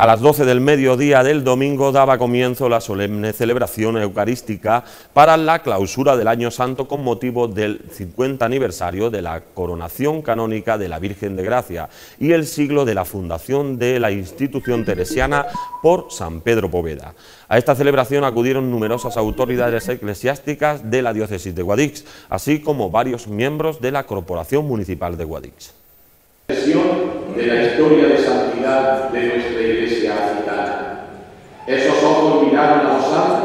A las 12 del mediodía del domingo daba comienzo la solemne celebración eucarística para la clausura del Año Santo con motivo del 50 aniversario de la coronación canónica de la Virgen de Gracia y el siglo de la fundación de la institución teresiana por San Pedro Poveda. A esta celebración acudieron numerosas autoridades eclesiásticas de la diócesis de Guadix, así como varios miembros de la Corporación Municipal de Guadix. De la historia de santidad de nuestra Iglesia gitana. Esos ojos miraron a los santos